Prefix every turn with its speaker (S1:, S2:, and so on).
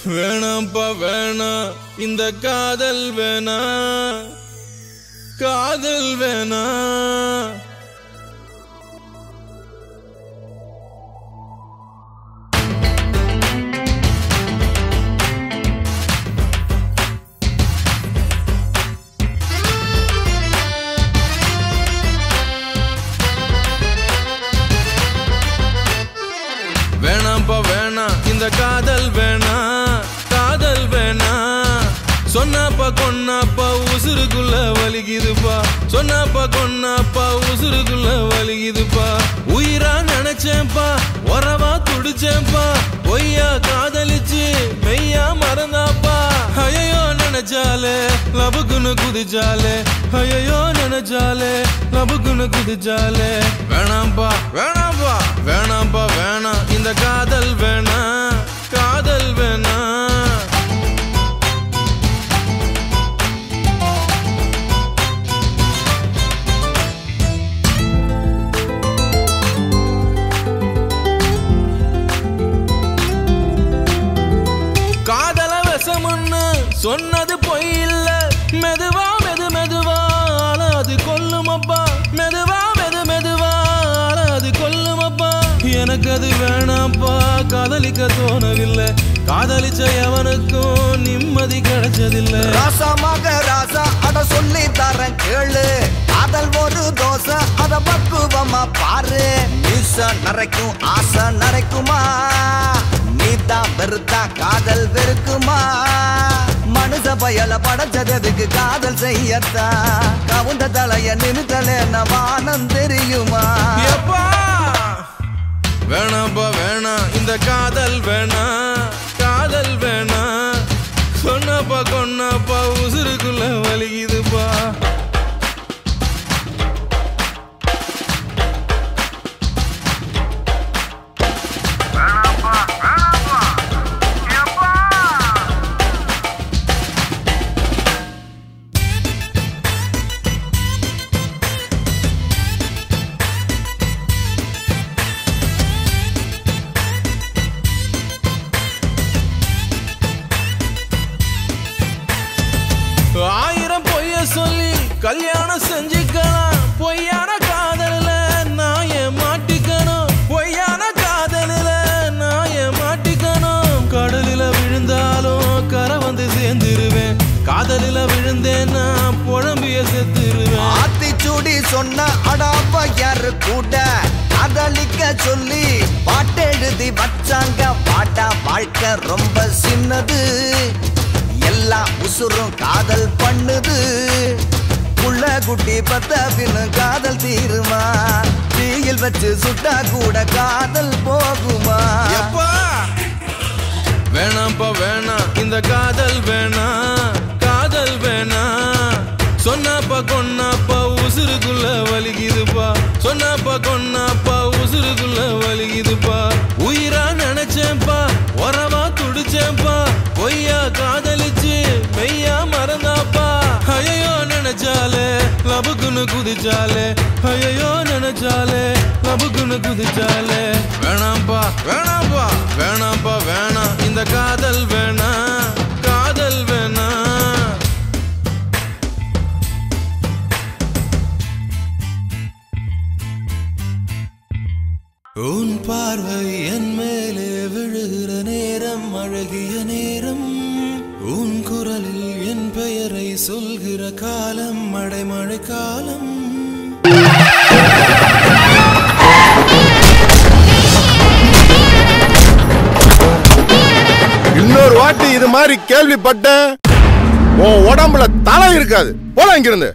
S1: வேணாம்பா வேணா இந்த காதல் வேணா காதல் வேணா வேணாம்பா வேணா இந்த காதல் வேணா காதல் வேணா சொன்னாப்பா கொன்னாப்பா உசுருக்குள்ள வலிக்குதுப்பா சொன்னாப்பா கொன்னாப்பா உசுருக்குள்ள வலிக்குதுப்பா உயிரா நினைச்சேன்பா உறவா துடிச்சேன்பா பொய்யா காதலிச்சு மெய்யா மறந்தாப்பா ஐயோ நினைச்சாலே லபுக்குன்னு குதிச்சாலே ஐயோ நினைச்சாலே லபுக்குன்னு குதிச்சாலே வேணாம்பா வேணாம்பா வேணாம்பா வேணா இந்த காதல் வேணா காதல் வேணா காதல விஷமன்னு சொன்னது பொய் இல்ல மெதுவா மெதுவா அது கொல்லுமப்பா மெதுவா மெதுவா அது கொல்லுமப்பா எனக்கு அது வேணாப்பா காதலிக்க தோணவில்லை காதலிச்ச எவனுக்கும் நிம்மதி கிடைச்சதில்லை
S2: ராசமாக ராசா அட சொல்லி தரேன் கேளு காதல் ஒரு தோசை அத பக்குவமா பாரு மீச நரைக்கும் ஆசை நரைக்குமா நீதான் வெறுத்தா காதல் வெறுக்குமா மனுஷ பயல படைச்சதுக்கு காதல் செய்யத்தா கவுந்த தலைய நிமித்தலே வானம் தெரியுமா
S1: வேணாம்பா வேணா இந்த காதல் வேணா காதல் வேணா சொன்னப்பா கொன்னாப்பா உசுருக்குள்ள வலிக்குதுப்பா ஆயிரம் பொய்ய சொல்லி கல்யாணம் செஞ்சுக்கலாம் பொய்யான காதலில நான் மாட்டிக்கணும் பொய்யான காதலில நான் மாட்டிக்கணும் கடலில விழுந்தாலும் கரை வந்து சேர்ந்துருவேன் காதலில விழுந்தேன்னா புழம்பிய செத்துருவேன்
S2: ஆத்திச்சூடி சொன்ன அடாப்பா யாரு கூட காதலிக்க சொல்லி பாட்டெழுதி வச்சாங்க பாட்டா வாழ்க்கை ரொம்ப சின்னது எல்லா உசுரும் காதல் பண்ணுது புள்ள குட்டி பத்த பின்னு காதல் தீருமா தீயில் வச்சு சுட்டா கூட காதல் போகுமா
S1: வேணாம்பா வேணா இந்த காதல் வேணா காதல் வேணா சொன்னாப்பா கொன்னாப்பா உசுருக்குள்ள வலிக்குதுப்பா சொன்னாப்பா கொன்னாப்பா உசுருக்குள்ள வலிக்குதுப்பா உயிரா நினைச்சேன்பா உறவா துடிச்சேன்பா பொய்யா காதலிச்சு மெய்யா மறந்தாப்பா ஐயோ நினைச்சாலே லபுக்குன்னு குதிச்சாலே ஐயோ நினைச்சாலே லபுக்குன்னு குதிச்சாலே வேணாம்பா வேணாம்பா வேணாம்பா வேணா இந்த காதல் வேணா காதல் வேணா உன் பார்வை என் மேலே விழுகிற நேரம் அழகிய நேரம் உன் குரலில் என் பெயரை சொல்கிற காலம் மழைமழை காலம்
S3: இன்னொரு வாட்டி இது மாதிரி கேள்விப்பட்டேன் உன் உடம்புல தலை இருக்காது போல இங்கிருந்து